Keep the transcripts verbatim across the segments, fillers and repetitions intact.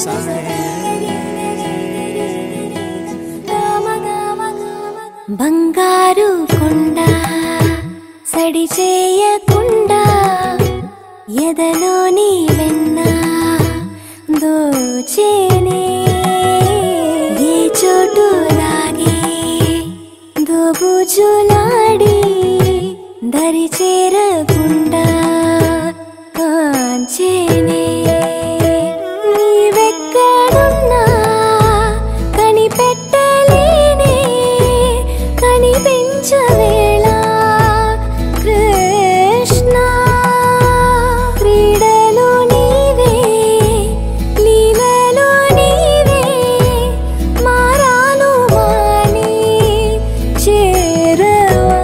सा है। బంగారు కొండ సడి చేయకుండా ఎదలోని వెన్న దోచేనే ఏ చోటు లాగే దోబుజులాడి దరి చేరకుండా కాంచేనే నీవెక్కడున్నా కనిపెట్టలేనే కనిపించవేళ కృష్ణ క్రీడలు నీవే లీలలు నీవే మారాను మాని చేరవా.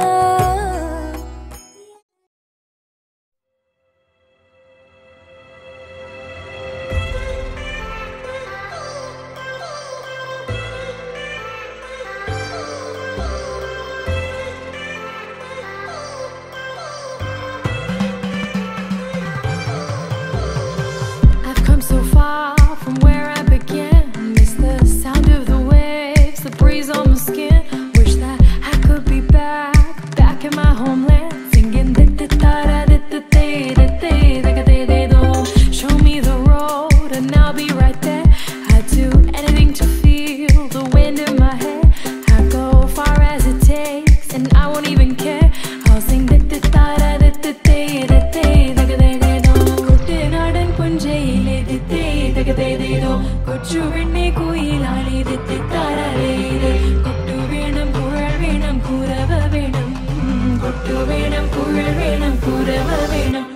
I've come so far from where I began. Miss the sound of the waves, the breeze on my skin. Wish that I could be back, back in my homeland, singing da da da da da da da da da da da da. Show me the road and I'll be right there. I'd do anything to feel the wind in my hair. I'd go far as it takes and I won't even care. I'll sing da da da da da da da da da da da. കുട്ടനാടൻ പുഞ്ചയിലെ ദിത്തേ തകതേതേതോ കൊച്ചുവെണ്ണെ കുയിലാലേ ദിത്തേ താരാലേത് കൊട്ടു വേണം കുഴൽ വേണം കുരവ വേണം കൊട്ടു വേണം കുഴൽ വേണം കുരവ വേണം